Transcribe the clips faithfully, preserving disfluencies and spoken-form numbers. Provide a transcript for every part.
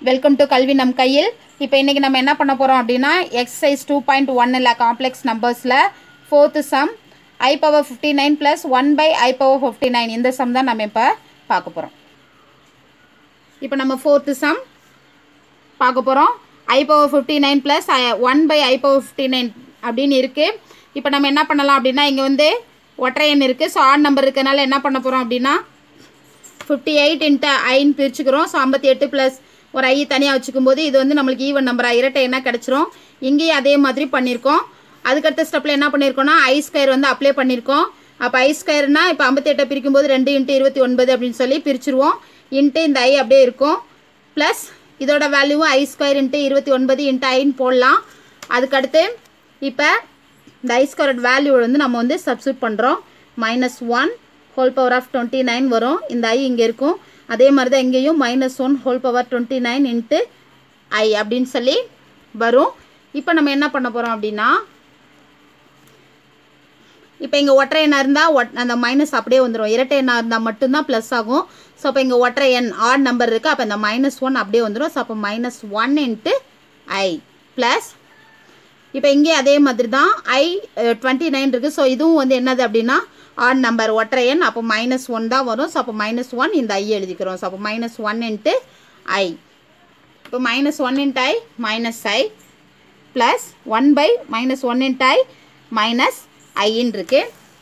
Welcome to கல்வி நம் கையில். இப்போ இன்றைக்கி நம்ம என்ன பண்ண போகிறோம் அப்படின்னா எக்ஸசைஸ் டூ பாயிண்ட் ஒன்னில் காம்ப்ளெக்ஸ் நம்பர்ஸில் fourth sum i power fifty nine plus one by i power fifty nine இந்த சம் தான் நம்ம இப்போ பார்க்க போகிறோம். இப்போ நம்ம ஃபோர்த்து சம் பார்க்க போகிறோம். I power fifty nine plus one by i power fifty nine அப்படின்னு இருக்குது. இப்போ நம்ம என்ன பண்ணலாம் அப்படின்னா இங்கே வந்து ஒற்றை எண் இருக்குது. ஸோ ஆட் நம்பர் இருக்கிறதுனால என்ன பண்ண போகிறோம் அப்படின்னா ஃபிஃப்டி எயிட் இன்ட்டு ஐன்னு பிரிச்சுக்கிறோம். ஸோ ஐம்பத்தி எட்டு ப்ளஸ் ஒரு ஐ தனியாக வச்சுக்கும் போது இது வந்து நம்மளுக்கு ஈவன் நம்பராக இரட்டை என்ன கிடச்சிரும். இங்கேயும் அதே மாதிரி பண்ணியிருக்கோம். அதுக்கடுத்த ஸ்டெப்பில் என்ன பண்ணியிருக்கோம்னா ஐ ஸ்கொயர் வந்து அப்ளை பண்ணியிருக்கோம். அப்போ ஐ ஸ்கொயர்னால் இப்போ ஐம்பத்தி எட்டை பிரிக்கும் போது ரெண்டு இன்ட்டு இருபத்தி ஒன்பது அப்படின்னு சொல்லி பிரிச்சுருவோம். இன்ட்டு இந்த ஐ அப்படியே இருக்கும். ப்ளஸ் இதோட வேல்யூவும் ஐ ஸ்கொயர் இன்ட்டு இருபத்தி ஒன்பது இன்ட்டு ஐன்னு போடலாம். அதுக்கடுத்து இப்போ இந்த ஐ ஸ்கொயரோட வேல்யூ வந்து நம்ம வந்து சப்ஸ்டியூட் பண்ணுறோம். Minus one whole power of twenty nine வரும். இந்த ஐ இங்கே இருக்கும். அதே மாதிரி தான் இங்கேயும் minus one whole power twenty nine into i அப்படின்னு சொல்லி வரும். இப்போ நம்ம என்ன பண்ண போகிறோம் அப்படின்னா இப்போ இங்கே ஒற்றை எண்ணாக இருந்தால் ஒட் அந்த மைனஸ் அப்படியே வந்துடும். இரட்டை எண்ணாக இருந்தால் மட்டும்தான் ப்ளஸ் ஆகும். ஸோ அப்போ இங்கே ஒற்றை எண் ஆட் நம்பர் இருக்குது. அப்போ இந்த மைனஸ் ஒன் அப்படியே வந்துடும். ஸோ அப்போ minus one into i plus இப்போ இங்கே அதே மாதிரி தான் ஐ டுவெண்ட்டி நைன் இருக்குது. ஸோ இதுவும் வந்து என்னது அப்படின்னா ஆட் நம்பர் ஒற்றை எண். அப்போ மைனஸ் ஒன் தான் வரும். ஸோ அப்போ மைனஸ் ஒன் இந்த ஐ எழுதிக்கிறோம். ஸோ அப்போ மைனஸ் ஒன் இன்ட்டு ஐ. இப்போ minus one into i minus i plus one by minus one into i minus ஐன்னு இருக்கு.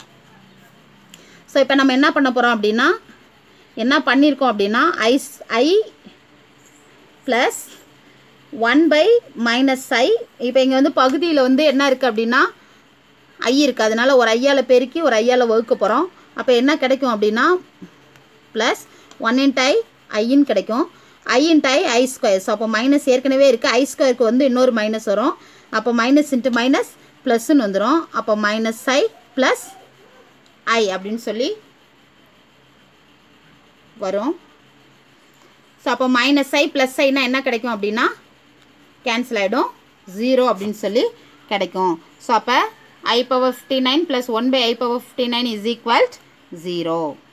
ஸோ இப்போ நம்ம என்ன பண்ண போகிறோம் அப்படின்னா என்ன பண்ணியிருக்கோம் அப்படின்னா i i plus one by minus i. இப்போ இங்கே வந்து பகுதியில் வந்து என்ன இருக்குது அப்படின்னா ஐ இருக்குது. அதனால் ஒரு ஐயால் பெருக்கி ஒரு ஐயால் வகுக்க போகிறோம். அப்போ என்ன கிடைக்கும் அப்படின்னா ப்ளஸ் ஒன் இன்ட்டு ஐ ஐன்னு கிடைக்கும். I into i i square. So அப்போ மைனஸ் ஏற்கனவே இருக்குது. ஐ ஸ்கொயருக்கு வந்து இன்னொரு மைனஸ் வரும். அப்போ மைனஸ் இன்ட்டு மைனஸ் ப்ளஸ்ன்னு வந்துடும். அப்போ மைனஸ் ஐ ப்ளஸ் ஐ அப்படின்னு சொல்லி வரும். ஸோ அப்போ மைனஸ் ஐ ப்ளஸ் ஐனா என்ன கிடைக்கும் அப்படின்னா கேன்சல் ஆகிடும். ஜீரோ அப்படின்னு சொல்லி கிடைக்கும். ஸோ அப்போ I power fifty nine plus one by I power fifty nine is equal to zero.